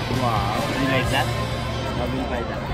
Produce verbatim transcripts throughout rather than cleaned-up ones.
Wow, you like that? I will buy that.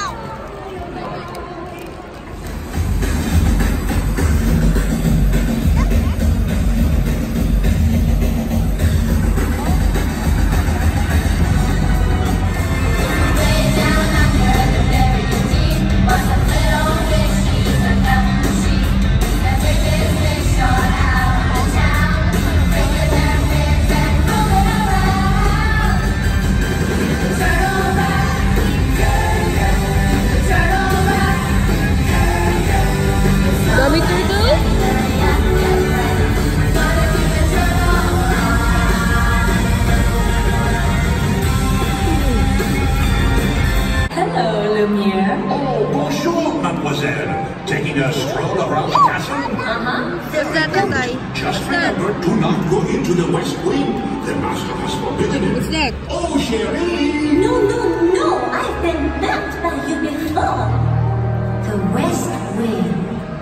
Taking a stroll around the castle? Uh-huh. What's that, Tatay? Just remember, do not go into the West Wing. The master has forbidden it. What's that? Oh, Cherie! No, no, no! I've been backed by you before. The West Wing.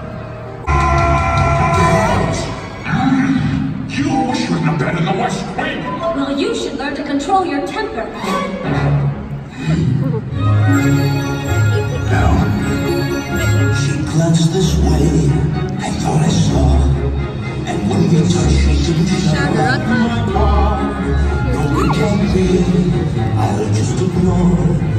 You shouldn't have been in the West Wing. Well, you should learn to control your temper. Glanced this way, I thought I saw, and when we touched, she didn't shut up my car. No, we can't be, I'll just ignore.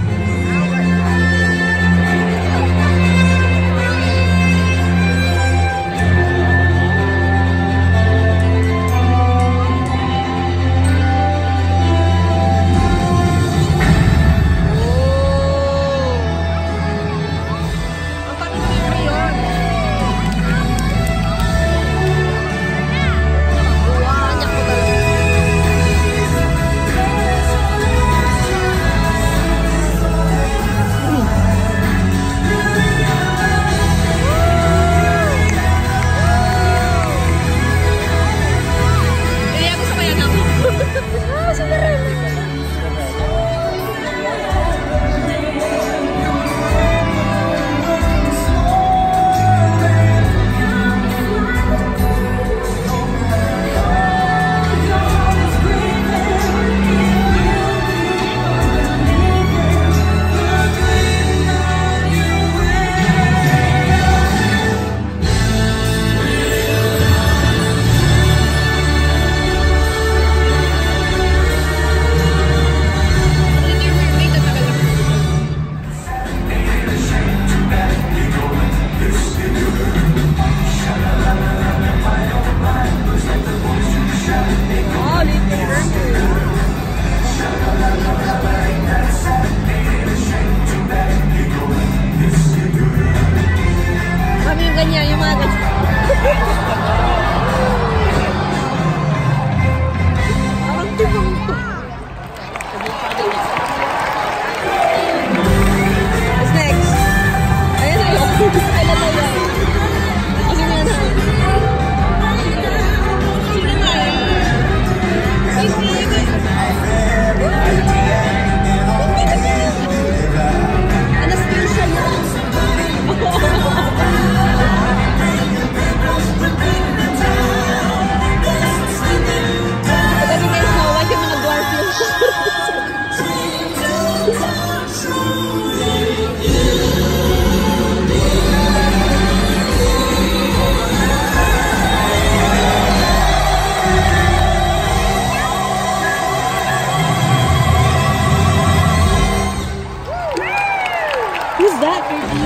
Who's that, Ricky?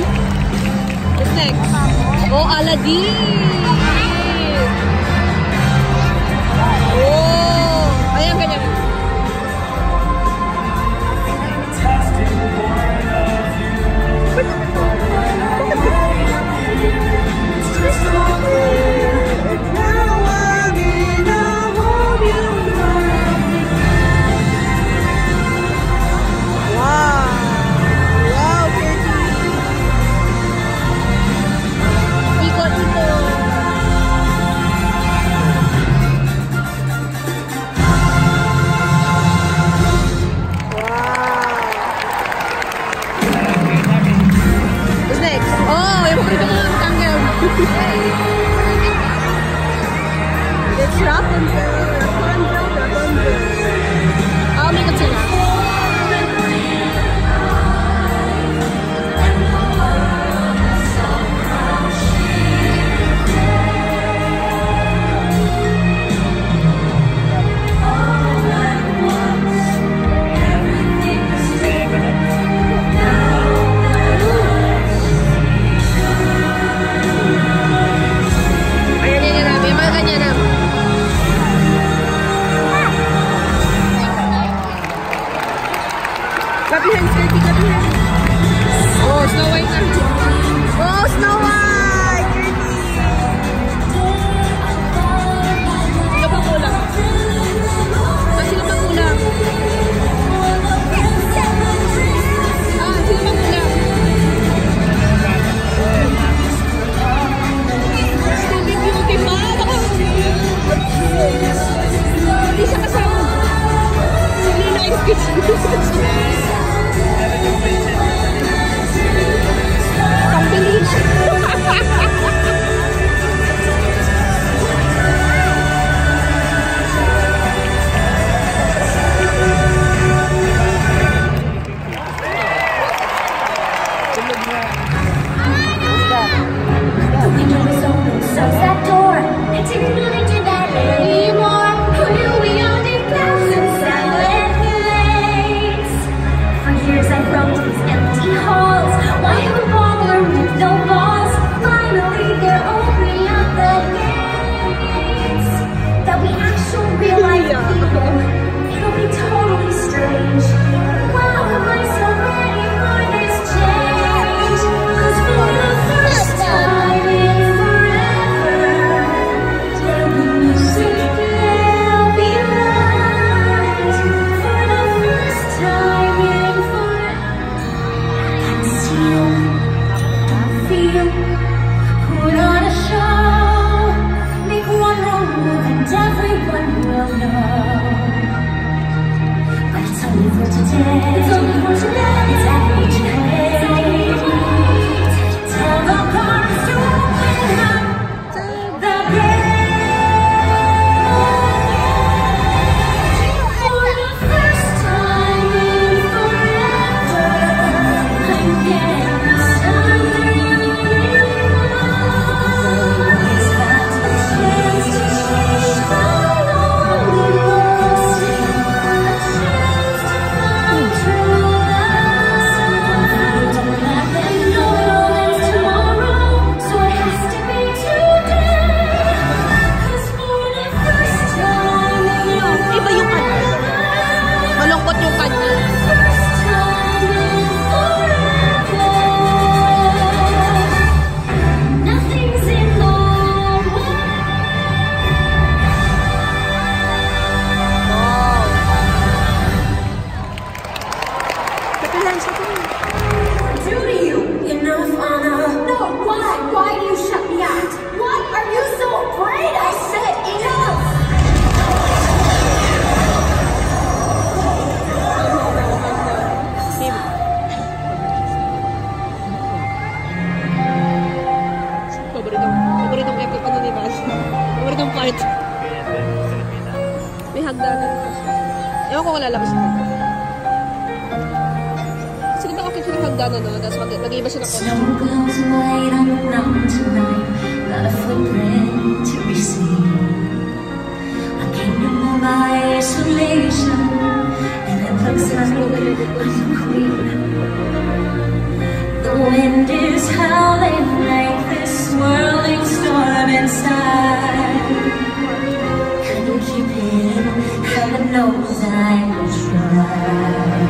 What's next? Oh, Aladdin! Oh! Ayan, ganyan. Clap your hands, Kirky. Clap your hands. Oh, Snow White na. Oh, Snow White! Kirky! Sino pang kulang? Ah, sino pang kulang? Ah, sino pang kulang? Sleeping Beauty, ma! Hindi siya kasama. Hindi na excuse. Pang-bilis. The window was open, so's that door. It didn't really do that anymore. Who knew we all did clouds and silent nights? For years I've roamed these empty halls. Why have a baller with no balls? Finally they're opening up the gates. That we actually realize people. It'll be totally strange. Wow, am I so ready for this change? 'Cause for the first time in forever, there'll be music, there'll be light. For the first time in forever, I can see you, feel, put on a show, make one wrong move and everyone will know. But it's only for today. It's only for today. It's only today. It's only tonight. Tell the chorus to open up the gate. For the first time in forever, I'm getting started. It's got the chance to change my lonely world. A chance to find true love. Don't let them know it's tomorrow, so it has to be today. 'Cause for the first time in Iba yung kanta. Malungkot yung kanta. first time in forever, nothing's in the way. Clap your hands, clap your hands. Do to you enough honor? No, why? Why do you shut me out? Why are you so afraid? I said enough! Paboritong, paboritong epic ano ni Bas. Paboritong part. May hagdanan. Ewan ko kung lalabas na. Sige ba okay siya ng hagdanan no? Tapos mag- mag-iba siya ng kotse. Snow glows white on the mountain tonight, not a footprint to be seen. A kingdom of isolation, and it looks like I'm the queen. The wind is howling like this swirling storm inside. Couldn't keep it in, heaven knows I will try.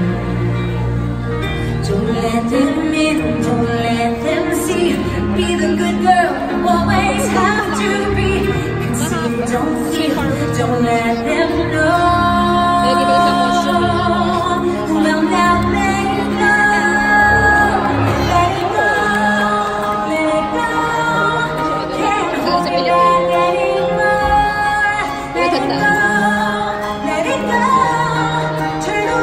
Don't let them in, don't let them see. Be the good girl you always have to be. Conceive, don't feel, don't let them know. Well, now let it go. Let it go, let it go. Can't hold it back anymore. Let it go, let it go. Turn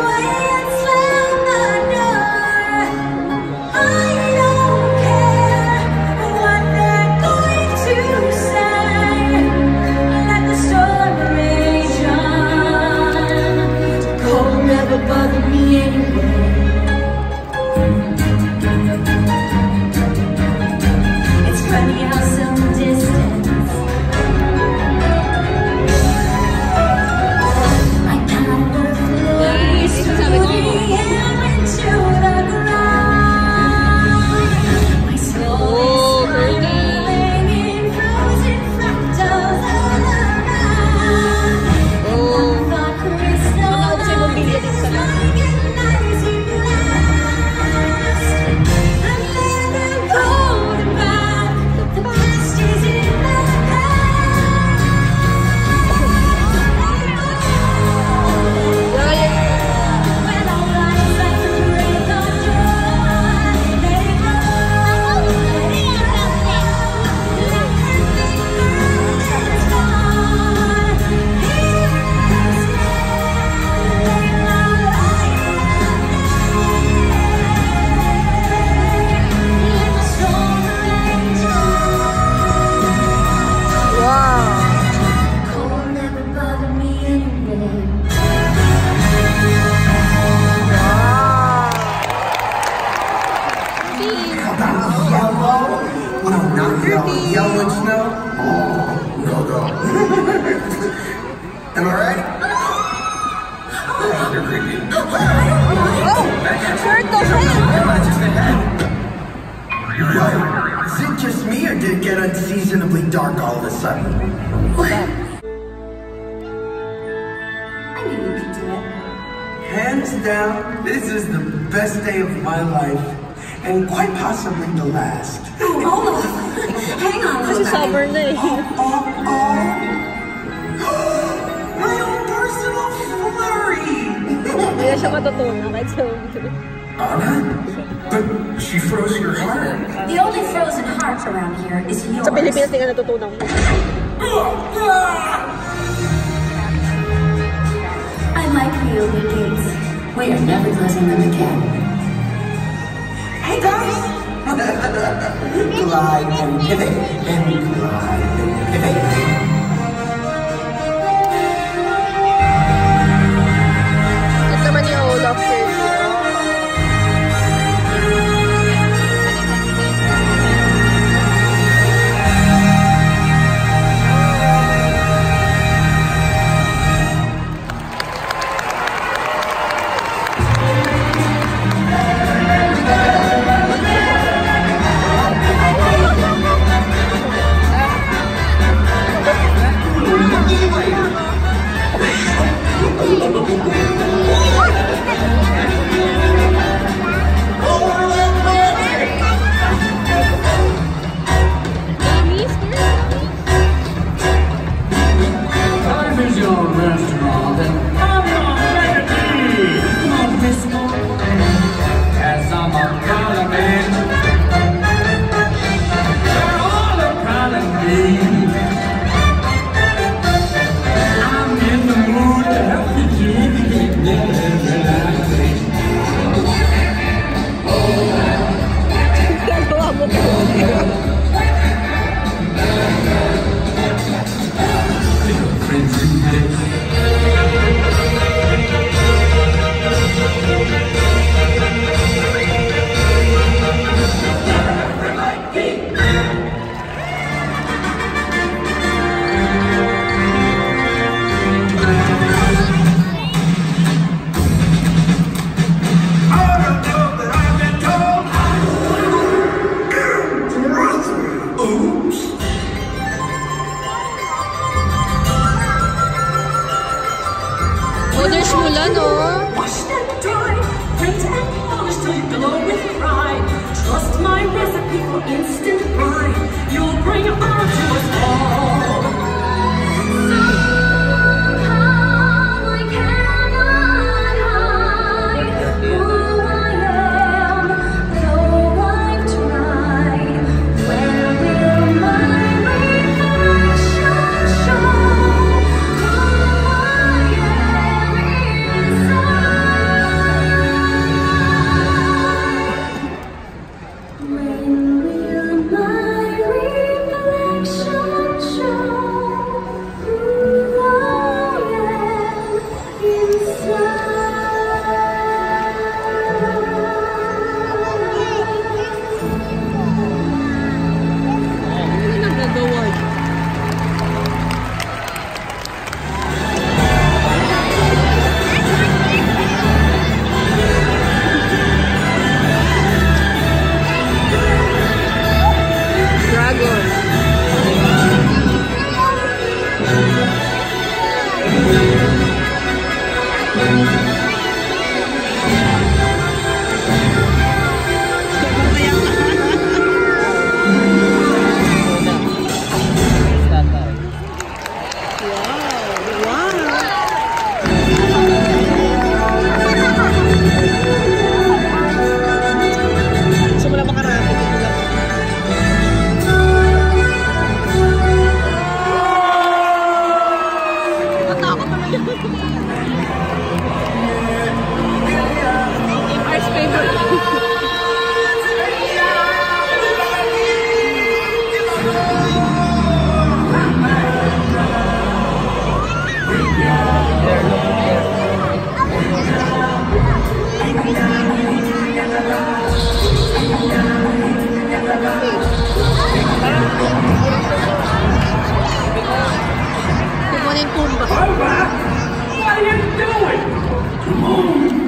Oh! Shirt of Whoa, is it just me or did it get unseasonably dark all of a sudden? I knew you could do it. Hands down, this is the best day of my life, and quite possibly the last. Oh, Olaf! Hang on, Kasi summer na eh. Oh, oh. My own personal flurry! Hindi na siya matutunan kahit sa winter. Anna? But she froze your heart. The only frozen heart around here is yours. Sa Pilipinas, hindi ka natutunan mo. I like Peolia gates. We are never closing them again. Hey guys! Glide and pivot, and glide and pivot. Ito naman yung Olaf shirt. Run!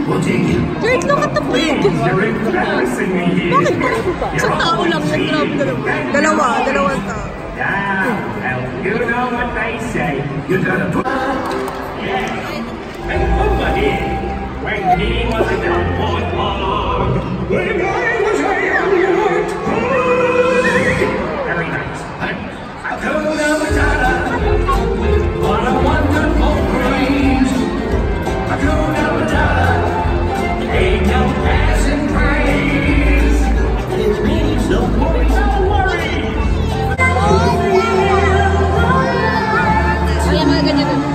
will take you. Kurt, look at the pig! You're embarrassing me here. Bakit ba? Isang tao lang yung grab dalawa. Dalawa, dalawang tao. Yeah, well, you know what they say. You gotta put... Yeah, and over here, when he was a young warthog. When I was a young warthog. Very nice. Hakuna Matata. What a wonderful phrase. Hakuna Matata. Ain't no passing praise. It means no worries, no worries. Ay, mga ganyan na.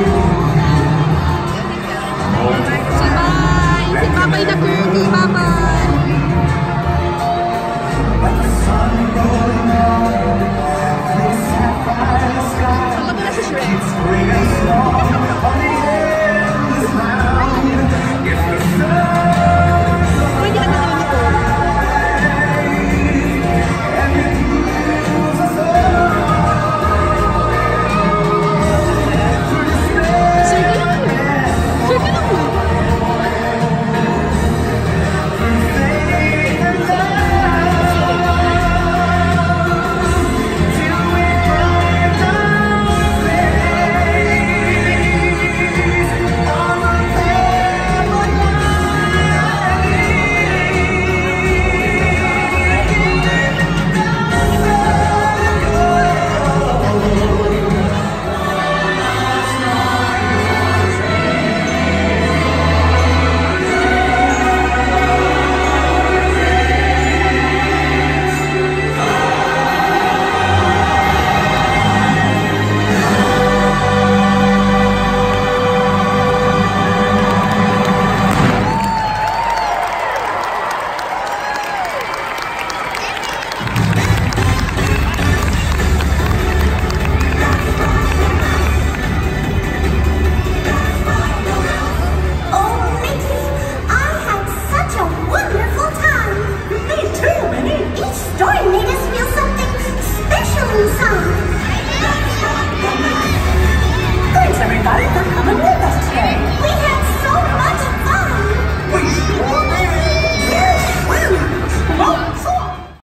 Bye-bye na Kirby, bye-bye!